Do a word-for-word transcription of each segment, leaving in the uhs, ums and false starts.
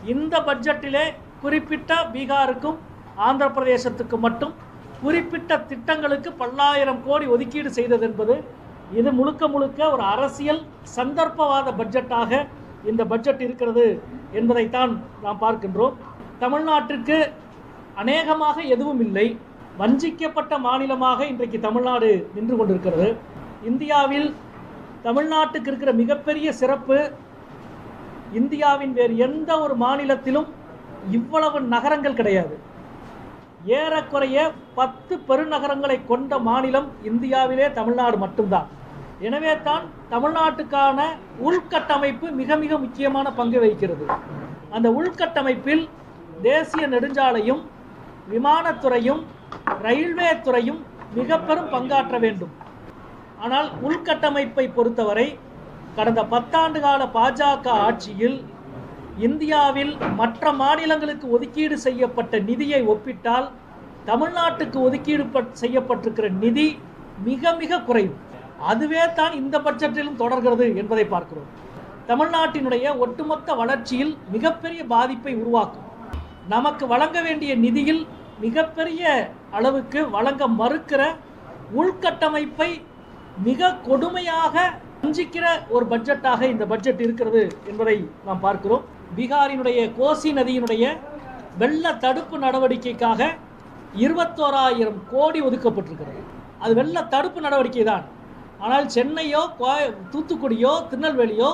இந்த பட்ஜெட்டிலே குறிப்பிட்ட பீகாருக்கும் ஆந்திர பிரதேசத்துக்கும் மட்டும் குறிப்பிட்ட திட்டங்களுக்கு பல்லாயிரம் கோடி ஒதுக்கீடு செய்தது என்பது இது முழுக்க முழுக்க ஒரு அரசியல் சந்தர்ப்பவாத பட்ஜெட்டாக இந்த பட்ஜெட் இருக்கிறது என்பதைத்தான் நாம் பார்க்கின்றோம். தமிழ்நாட்டிற்கு அநேகமாக எதுவும் இல்லை. வஞ்சிக்கப்பட்ட மாநிலமாக இன்றைக்கு தமிழ்நாடு நின்று கொண்டிருக்கிறது. இந்தியாவில் தமிழ்நாட்டுக்கு இருக்கிற மிகப்பெரிய சிறப்பு, இந்தியாவின் வேறு எந்த ஒரு மாநிலத்திலும் இவ்வளவு நகரங்கள் கிடையாது. ஏறக்குறைய பத்து பெருநகரங்களை கொண்ட மாநிலம் இந்தியாவிலே தமிழ்நாடு மட்டும்தான். எனவே தான் தமிழ்நாட்டுக்கான உள்கட்டமைப்பு மிக மிக முக்கியமான பங்கு வகிக்கிறது. அந்த உள்கட்டமைப்பில் தேசிய நெடுஞ்சாலையும் விமானத்துறையும் ரயில்வே துறையும் மிக பெரும் பங்காற்ற வேண்டும். ஆனால் உள்கட்டமைப்பை பொறுத்தவரை கடந்த பத்தாண்டு கால பாஜக ஆட்சியில் இந்தியாவில் மற்ற மாநிலங்களுக்கு ஒதுக்கீடு செய்யப்பட்ட நிதியை ஒப்பிட்டால் தமிழ்நாட்டுக்கு ஒதுக்கீடு செய்யப்பட்டிருக்கிற நிதி மிக மிக குறைவு. அதுவே தான் இந்த பட்ஜெட்டிலும் தொடர்கிறது என்பதை பார்க்கிறோம். தமிழ்நாட்டினுடைய ஒட்டுமொத்த வளர்ச்சியில் மிகப்பெரிய பாதிப்பை உருவாக்கும். நமக்கு வழங்க வேண்டிய நிதியில் மிகப்பெரிய அளவுக்கு வழங்க மறுக்கிற உள்கட்டமைப்பை மிக கொடுமையாக வஞ்சிக்கிற ஒரு பட்ஜெட்டாக இந்த பட்ஜெட் இருக்கிறது என்பதை நாம் பார்க்கிறோம். பீகாரினுடைய கோசி நதியினுடைய வெள்ள தடுப்பு நடவடிக்கைக்காக இருபத்தோராயிரம் கோடி ஒதுக்கப்பட்டிருக்கிறது. அது வெள்ள தடுப்பு நடவடிக்கை தான். ஆனால் சென்னையோ தூத்துக்குடியோ திருநெல்வேலியோ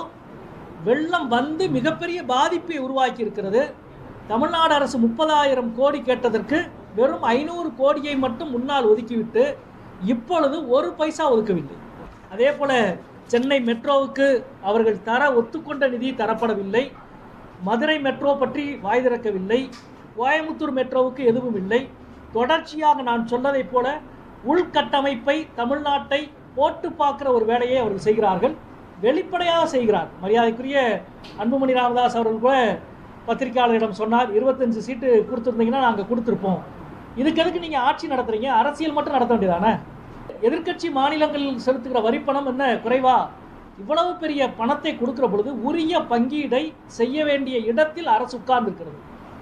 வெள்ளம் வந்து மிகப்பெரிய பாதிப்பை உருவாக்கி இருக்கிறது. தமிழ்நாடு அரசு முப்பதாயிரம் கோடி கேட்டதற்கு வெறும் ஐநூறு கோடியை மட்டும் முன்னால் ஒதுக்கிவிட்டு இப்பொழுது ஒரு பைசா ஒதுக்கவில்லை. அதே போல சென்னை மெட்ரோவுக்கு அவர்கள் தர ஒத்துக்கொண்ட நிதி தரப்படவில்லை. மதுரை மெட்ரோ பற்றி வாய் திறக்கவில்லை. கோயம்புத்தூர் மெட்ரோவுக்கு எதுவும் இல்லை. தொடர்ச்சியாக நான் சொன்னதைப் போல உள்கட்டமைப்பை தமிழ்நாட்டை போட்டு பார்க்குற ஒரு வேலையை அவர்கள் செய்கிறார்கள். வெளிப்படையாக செய்கிறார். மரியாதைக்குரிய அன்புமணி ராமதாஸ் அவர்கள் கூட பத்திரிகையாளர்களிடம் சொன்னார், இருபத்தஞ்சு சீட்டு கொடுத்துருந்தீங்கன்னா நாங்கள் கொடுத்துருப்போம். இதுக்கு எதுக்கு நீங்கள் ஆட்சி நடத்துறீங்க? அரசியல் மட்டும் நடத்த வேண்டியதானே? எதிர்க்கட்சி மாநிலங்களில் செலுத்துகிற வரிப்பணம் என்ன குறைவா? இவ்வளவு பெரிய பணத்தை கொடுக்கிற பொழுது உரிய பங்கீடை செய்ய வேண்டிய இடத்தில் அரசு உட்கார்ந்திருக்கிறது.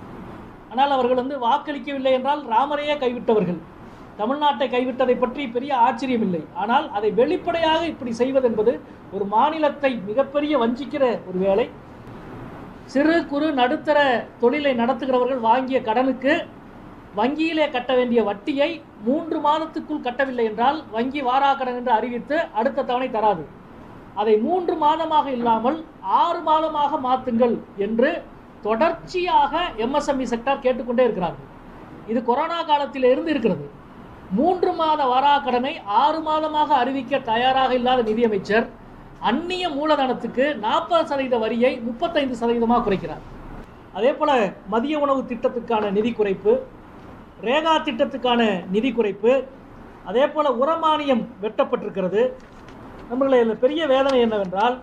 ஆனால் அவர்கள் வந்து வாக்களிக்கவில்லை என்றால் ராமரையே கைவிட்டவர்கள். தமிழ்நாட்டை கைவிட்டதை பற்றி பெரிய ஆச்சரியம் இல்லை. ஆனால் அதை வெளிப்படையாக இப்படி செய்வது என்பது ஒரு மாநிலத்தை மிகப்பெரிய வஞ்சிக்கிற ஒரு வேலை. சிறு குறு நடுத்தர தொழிலை நடத்துகிறவர்கள் வாங்கிய கடனுக்கு வங்கியிலே கட்ட வேண்டிய வட்டியை மூன்று மாதத்துக்குள் கட்டவில்லை என்றால் வங்கி வாராக்கடன் என்று அறிவித்து அடுத்த தவணை தராது. அதை மூன்று மாதமாக இல்லாமல் ஆறு மாதமாக மாற்றுங்கள் என்று தொடர்ச்சியாக எம்எஸ்எம்இ செக்டார் கேட்டுக்கொண்டே இருக்கிறார்கள். இது கொரோனா காலத்தில் இருந்து இருக்கிறது. மூன்று மாத வாராக்கடனை ஆறு மாதமாக அறிவிக்க தயாராக இல்லாத நிதியமைச்சர் அந்நிய மூலதனத்துக்கு நாற்பது சதவீத வரியை முப்பத்தைந்து சதவீதமாக குறைக்கிறார். அதே போல மதிய உணவு திட்டத்துக்கான நிதி குறைப்பு, ரேகா திட்டத்துக்கான நிதி குறைப்பு, அதே போல உரமானியம் வெட்டப்பட்டிருக்கிறது. நம்மளுடைய பெரிய வேதனை என்னவென்றால்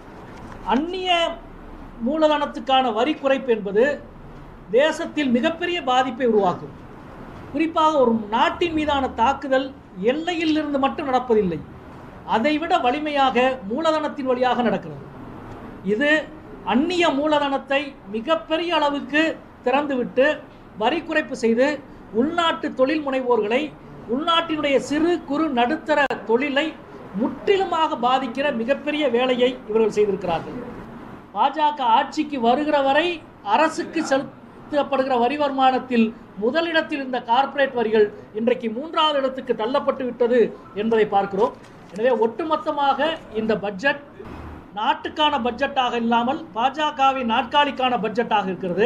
அந்நிய மூலதனத்துக்கான வரி குறைப்பு என்பது தேசத்தில் மிகப்பெரிய பாதிப்பை உருவாக்கும். குறிப்பாக ஒரு நாட்டின் மீதான தாக்குதல் எல்லையில் இருந்து மட்டும் நடப்பதில்லை, அதைவிட வலிமையாக மூலதனத்தின் வழியாக நடக்கிறது. இது அந்நிய மூலதனத்தை மிகப்பெரிய அளவுக்கு திறந்துவிட்டு வரி குறைப்பு செய்து உள்நாட்டு தொழில் முனைவோர்களை, உள்நாட்டினுடைய சிறு குறு நடுத்தர தொழிலை முற்றிலுமாக பாதிக்கிற மிகப்பெரிய வேலையை இவர்கள் செய்திருக்கிறார்கள். பாஜக ஆட்சிக்கு வருகிற வரை அரசுக்கு செலுத்தப்படுகிற வரி வருமானத்தில் முதலிடத்தில் இருந்த கார்ப்பரேட் வரிகள் இன்றைக்கு மூன்றாவது இடத்துக்கு தள்ளப்பட்டு விட்டது என்பதை பார்க்கிறோம். எனவே ஒட்டுமொத்தமாக இந்த பட்ஜெட் நாட்டுக்கான பட்ஜெட்டாக இல்லாமல் பாஜகவின் நாற்காலிக்கான பட்ஜெட்டாக இருக்கிறது.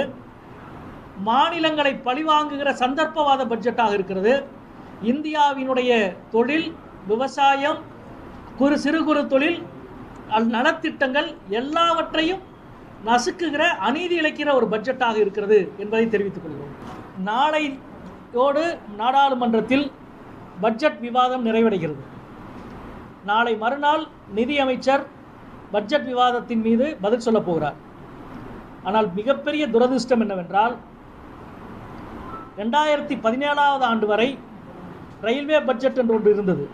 மாநிலங்களை பழிவாங்குகிற சந்தர்ப்பவாத பட்ஜெட்டாக இருக்கிறது. இந்தியாவினுடைய தொழில், விவசாயம், குறு சிறு குறு தொழில், நலத்திட்டங்கள் எல்லாவற்றையும் நசுக்குகிற, அநீதி இழைக்கிற ஒரு பட்ஜெட்டாக இருக்கிறது என்பதை தெரிவித்துக் கொள்கிறோம். நாளையோடு நாடாளுமன்றத்தில் பட்ஜெட் விவாதம் நிறைவடைகிறது. நாளை மறுநாள் நிதியமைச்சர் பட்ஜெட் விவாதத்தின் மீது பதில் சொல்ல போகிறார். ஆனால் மிகப்பெரிய துரதிர்ஷ்டம் என்னவென்றால் ரெண்டாயிரத்தி பதினேழாவது ஆண்டு வரை ரயில்வே பட்ஜெட் என்று ஒன்று இருந்தது.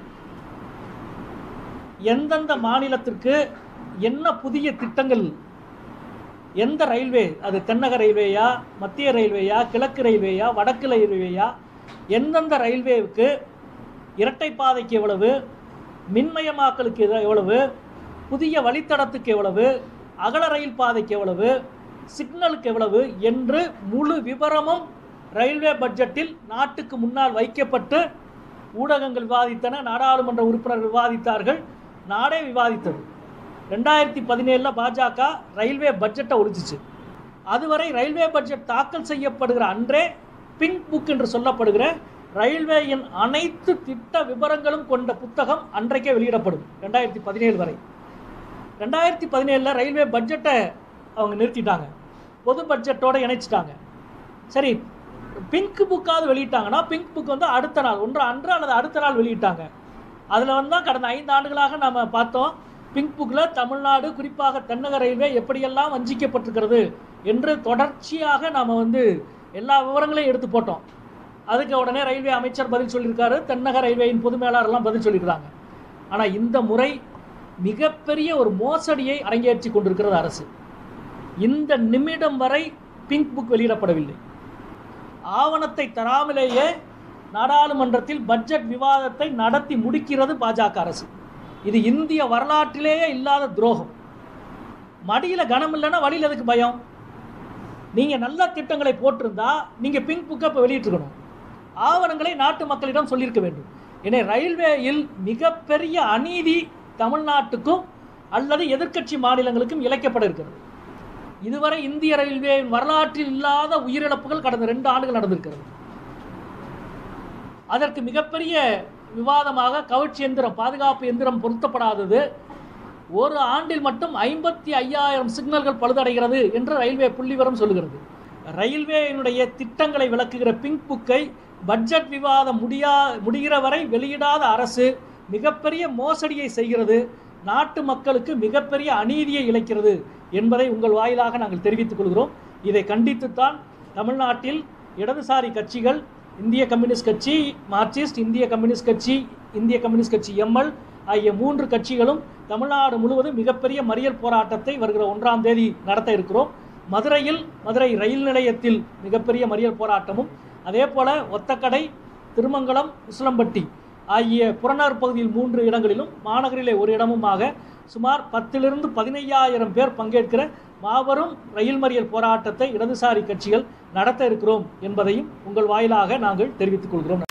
எந்தெந்த மாநிலத்திற்கு என்ன புதிய திட்டங்கள் எந்த ரயில்வே, அது தென்னக ரயில்வேயா, மத்திய ரயில்வேயா, கிழக்கு ரயில்வேயா, வடக்கு ரயில்வேயா, எந்தெந்த ரயில்வேவுக்கு இரட்டை பாதைக்கு எவ்வளவு, மின்மயமாக்கலுக்கு எவ்வளவு, புதிய வழித்தடத்துக்கு எவ்வளவு, அகல ரயில் பாதைக்கு எவ்வளவு, சிக்னலுக்கு எவ்வளவு என்று முழு விவரமும் ரயில்வே பட்ஜெட்டில் நாட்டுக்கு முன்னால் வைக்கப்பட்டு ஊடகங்கள் விவாதித்தன, நாடாளுமன்ற உறுப்பினர்கள் விவாதித்தார்கள், நாடே விவாதித்தது. ரெண்டாயிரத்தி பதினேழில் பாஜக ரயில்வே பட்ஜெட்டை ஒழிச்சிச்சு. அதுவரை ரயில்வே பட்ஜெட் தாக்கல் செய்யப்படுகிற அன்றே பிங்க் புக் என்று சொல்லப்படுகிற ரயில்வேயின் அனைத்து திட்ட விவரங்களும் கொண்ட புத்தகம் அன்றைக்கே வெளியிடப்படும். ரெண்டாயிரத்தி பதினேழு வரை. ரெண்டாயிரத்தி பதினேழில் ரயில்வே பட்ஜெட்டை அவங்க நிறுத்திட்டாங்க, பொது பட்ஜெட்டோடு இணைச்சிட்டாங்க. சரி, பிங்க் புக்காவது வெளியிட்டாங்கன்னா பிங்க் புக் வந்து அடுத்த நாள், ஒன்று அன்று அல்லது அடுத்த நாள் வெளியிட்டாங்க. அதில் வந்து தான் கடந்த ஐந்து ஆண்டுகளாக நம்ம பார்த்தோம், பிங்க் புக்கில் தமிழ்நாடு, குறிப்பாக தென்னக ரயில்வே எப்படியெல்லாம் வஞ்சிக்கப்பட்டிருக்கிறது என்று தொடர்ச்சியாக நாம் வந்து எல்லா விவரங்களையும் எடுத்து போட்டோம். அதுக்கு உடனே ரயில்வே அமைச்சர் பதில் சொல்லியிருக்காரு, தென்னக ரயில்வேயின் பொது மேலாளர்லாம் பதில் சொல்லியிருக்காங்க. ஆனால் இந்த முறை மிகப்பெரிய ஒரு மோசடியை அரங்கேற்றி கொண்டிருக்கிறது அரசு. இந்த நிமிடம் வரை பிங்க் புக் வெளியிடப்படவில்லை. ஆவணத்தை தராமலேயே நாடாளுமன்றத்தில் பட்ஜெட் விவாதத்தை நடத்தி முடிக்கிறது பாஜக அரசு. இது இந்திய வரலாற்றிலேயே இல்லாத துரோகம். மடியில் கனம் இல்லைன்னா வழியில் எதுக்கு பயம்? நீங்கள் நல்ல திட்டங்களை போட்டிருந்தா நீங்கள் பிங்க் புக்கை இப்போ வெளியிட்டிருக்கணும், ஆவணங்களை நாட்டு மக்களிடம் சொல்லியிருக்க வேண்டும். எனவே ரயில்வேயில் மிகப்பெரிய அநீதி தமிழ்நாட்டுக்கும் அல்லது எதிர்க்கட்சி மாநிலங்களுக்கும் இழைக்கப்பட இருக்கிறது. இதுவரை இந்திய ரயில்வேயின் வரலாற்றில் இல்லாத உயிரிழப்புகள் கடந்த ரெண்டு ஆண்டுகள் நடந்திருக்கிறது. அதற்கு மிகப்பெரிய விவாதமாக கவர்ச்சி எந்திரம், பாதுகாப்பு எந்திரம் பொருத்தப்படாதது. ஒரு ஆண்டில் மட்டும் ஐம்பத்தி ஐயாயிரம் சிக்னல்கள் பழுதடைகிறது என்று ரயில்வே புள்ளிவிவரம் சொல்லுகிறது. ரயில்வேயினுடைய திட்டங்களை விளக்குகிற பிங்க் புக்கை பட்ஜெட் விவாதம் முடியா முடிகிற வரை வெளியிடாத அரசு மிகப்பெரிய மோசடியை செய்கிறது, நாட்டு மக்களுக்கு மிகப்பெரிய அநீதியை இழைக்கிறது என்பதை உங்கள் வாயிலாக நாங்கள் தெரிவித்துக் கொள்கிறோம். இதை கண்டித்துத்தான் தமிழ்நாட்டில் இடதுசாரி கட்சிகள், இந்திய கம்யூனிஸ்ட் கட்சி, மார்க்சிஸ்ட், இந்திய கம்யூனிஸ்ட் கட்சி, இந்திய கம்யூனிஸ்ட் கட்சி எம்எல் ஆகிய மூன்று கட்சிகளும் தமிழ்நாடு முழுவதும் மிகப்பெரிய மறியல் போராட்டத்தை வருகிற ஒன்றாம் தேதி நடத்த இருக்கிறோம். மதுரையில், மதுரை ரயில் நிலையத்தில் மிகப்பெரிய மறியல் போராட்டமும், அதே போல ஒத்தக்கடை, திருமங்கலம், உசிலம்பட்டி ஆகிய புறநகர் பகுதியில் மூன்று இடங்களிலும், மாநகரிலே ஒரு இடமுமாக சுமார் பத்திலிருந்து பதினையாயிரம் பேர் பங்கேற்கிற மாபெரும் ரயில் மறியல் போராட்டத்தை இடதுசாரி கட்சிகள் நடத்த இருக்கிறோம் என்பதையும் உங்கள் வாயிலாக நாங்கள் தெரிவித்துக் கொள்கிறோம்.